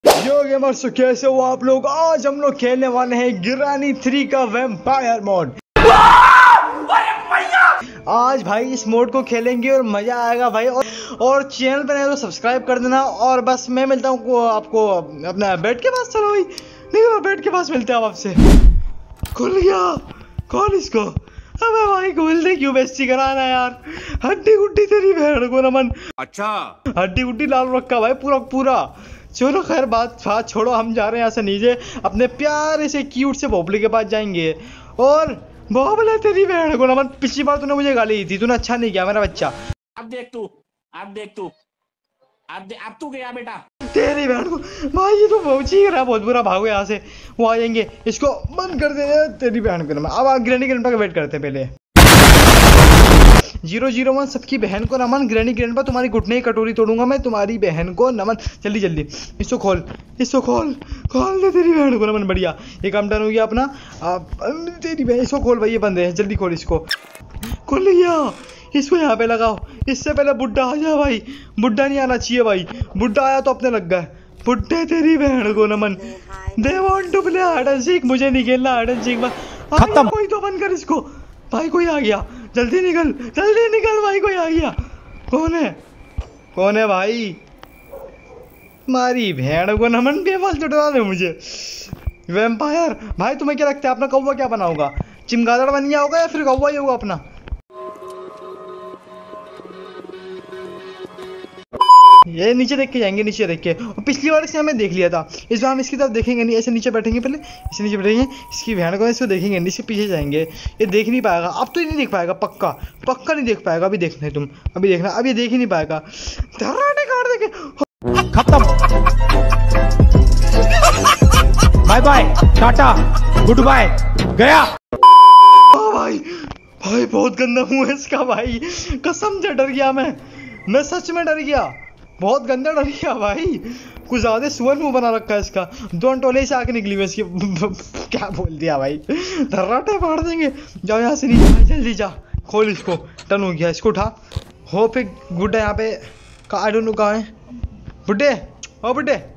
यो gamers, कैसे हो आप लोग। आज हम लोग खेलने वाले हैं गिरानी 3 का वैम्पायर मोड। आज भाई इस मोड को खेलेंगे और मजा आएगा भाई। और चैनल पर नए तो सब्सक्राइब कर देना। और बस मैं मिलता हूँ आपको अपना बेड के पास। चलो भाई निकलो, बेड के पास मिलते हैं आप आपसे। खुल गया, कौन इसको? अबे भाई खोल दे, क्यों बेइज्जती कराना यार। हड्डी गुड्डी तेरी बहन को नमन। अच्छा हड्डी गुड्डी लाल रखा भाई पूरा पूरा। चलो खैर बात छोड़ो, हम जा रहे हैं यहाँ से नीचे अपने प्यारे से क्यूट से भोपले के पास जाएंगे। और भोपले तेरी बहन को नमन, पिछली बार तूने मुझे गाली दी थी, तूने अच्छा नहीं किया मेरा बच्चा। अब देख तू अब तू गया बेटा तेरी बहन को भाई, ये तो बहुत चीख रहा है, बहुत बुरा। भागो यहाँ से, वो आ जाएंगे, इसको बंद कर दे तेरी बहन को नमन। अब ग्रैनी ग्रैंडपा का वेट करते हैं पहले। 001 सबकी बहन को नमन। ग्रैनी ग्रैंडपा तुम्हारी घुटने की कटोरी तोड़ूंगा मैं, तुम्हारी बहन को नमन। जल्दी जल्दी इसको खोल, इसको खोल दे तेरी बहन को नमन। बढ़िया, ये काम डन हो गया अपना। तेरी बहन, इसको खोल भाई, ये बंद है, जल्दी खोल इसको। खुल गया, इसको यहाँ पे लगाओ। इससे पहले बुड्ढा आ जाए भाई, बुड्ढा नहीं आना चाहिए भाई, बुड्ढा आया तो अपने लग गए। बुड्ढे तेरी बहन को नमन। They want to play hide and seek, मुझे नहीं खेलना हाइड एंड सीक। खत्म, कोई तो बंद कर इसको भाई। कोई आ गया, जल्दी निकल भाई, कोई आ गया। कौन है भाई? मारी भेड़ को नमन, बेफाल चुटवा दे मुझे। वैम्पायर भाई, तुम्हें क्या लगता है अपना कौवा क्या बना होगा? चिमगादड़ बन गया होगा या फिर कौवा ही होगा अपना? ये नीचे देख के जाएंगे, नीचे देख के। और पिछली बार इसने हमें देख लिया था, इस बार हम इसकी तरफ देखेंगे नहीं। ऐसे नीचे बैठेंगे, पहले इसे नीचे बैठेंगे, इसकी बहन को इसको देखेंगे नहीं, इसके पीछे जाएंगे। ये देख नहीं पाएगा अब, तो ये नहीं देख पाएगा, पक्का नहीं देख पाएगा। अभी देखना है तुम, अभी देखना, अब ये देख ही नहीं पाएगा। धर्राटे काट देंगे, खत्म, bye bye, tata, goodbye, गया। भाई बहुत गंदा मुंह है इसका भाई, कसम से डर गया मैं सच में डर गया, बहुत गंदा डर गया भाई। कुछ ज्यादा सुअर मुंह बना रखा है इसका, दो टोले से आके निकली हुई इसकी। क्या बोल दिया भाई, धर्राटे फाड़ देंगे। जाओ यहाँ से नीचे, जल्दी जा, खोल इसको। टर्न हो गया, इसको उठा। हो पे गुड्डा यहाँ पे, आई डोंट नो कहाँ है बुड्ढे। ओ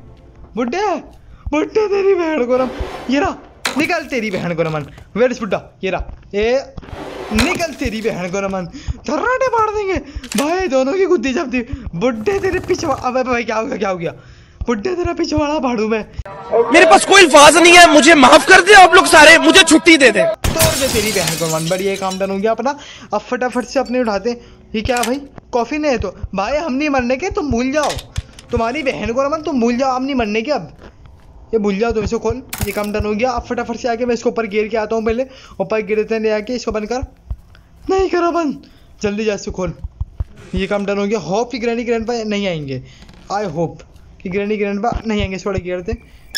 बुड्ढे तेरी बहन को नम, ये रहा, निकल तेरी बहन को नमन। वेयर इज बुड्ढा? ये रहा, ए निकल तेरी बहन को नमन। धर्राटे फाड़ देंगे भाई, दोनों की गुद्दी जब्ती। बुड्ढे तेरे पिछवा, अबे भाई क्या हो गया? बुड्ढे तेरा पिछवाड़ा फाड़ू मैं। मेरे पास कोई अल्फाज नहीं है, मुझे माफ कर दे आप लोग सारे, मुझे छुट्टी दे दे। तोड़ दे तेरी बहन को नमन। बढ़िया, काम डन हो गया अपना। अब फटाफट से अपने उठाते। ये क्या भाई, कॉफी नहीं है तो भाई हम नहीं मरने के, तुम भूल जाओ। तुम्हारी बहन को नमन, तुम भूल जाओ, हम नहीं मरने के अब, ये भूल जाओ तुम। इसको खोल, ये काम डन हो गया। अब फटाफट से आके मैं इसको ऊपर गिर के आता हूँ। पहले ऊपर गिरते ले आके इसको बंद कर, नहीं करा बंद, जल्दी जा इसको खोल। ये काम डन हो गया। होप कि ग्रैनी ग्रैंडपा नहीं आएंगे, आई होप कि ग्रैनी ग्रैंडपा नहीं आएंगे। थोड़ा गिरते,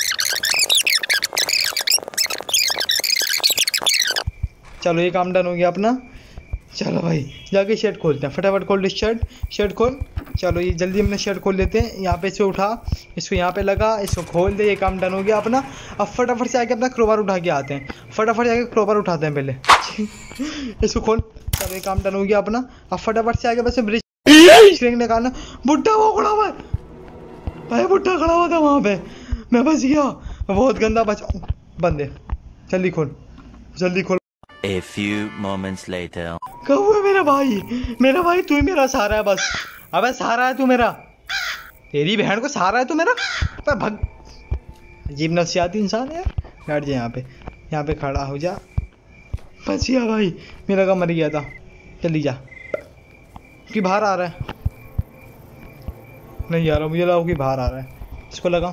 चलो ये काम डन हो गया अपना। चलो भाई जाके शर्ट खोलते हैं, फटाफट खोल शर्ट खोल। चलो ये जल्दी हमने शर्ट खोल लेते हैं। यहाँ पे से उठा, इसको यहाँ पे लगा, इसको खोल दे। ये काम डन हो गया अपना। अब फटाफट से आके अपना क्रोबार उठा के आते हैं, फटाफट से आके क्रोबार उठाते हैं पहले। इसको खोल, चलो ये काम डन हो गया अपना। अब फटाफट से आके बस ब्रिज निकालना। बुड्ढा वो खड़ा हुआ भाई, बुड्ढा खड़ा हुआ था वहाँ पे, मैं बच गया। बहुत गंदा बचा, बंदे जल्दी खोल। A few moments later. कब है मेरा भाई तू ही मेरा सहारा है बस। अबे सहारा है तू मेरा, तेरी बहन को सहारा है तू मेरा। भग, अजीब नफसियाती इंसान है। बैठ जा यहाँ पे खड़ा हो जा। बच गया भाई, मेरा का मर गया था। जल्दी जा, कि बाहर आ रहा है, नहीं आ रहा, मुझे लगा कि बाहर आ रहा है। इसको लगा,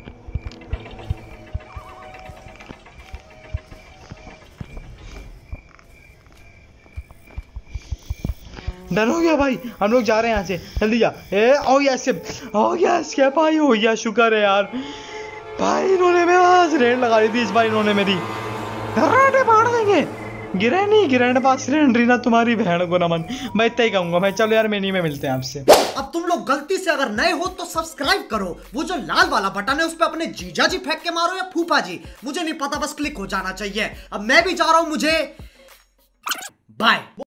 डन हो गया भाई। हम लोग जा रहे हैं यहाँ से, जल्दी जा। हो गया एस्केप भाई, हो गया, शुक्र है यार भाई। इन्होंने मेरा रेड लगा दी थी इस बार, इन्होंने मेरी। धर्राटे फाड़ देंगे। गिरैनी ग्रैंडपा सिलेंड्रीना तुम्हारी बहन को नमन। मैं इतना ही कहूंगा मैं। चलो यार मेनी में मिलते हैं आपसे। अब तुम लोग गलती से अगर नए हो तो सब्सक्राइब करो, वो जो लाल वाला बटन है उस पे अपने जीजा जी फेंक के मारो या फूफा जी, मुझे नहीं पता, बस क्लिक हो जाना चाहिए। अब मैं भी जा रहा हूं, मुझे बाय।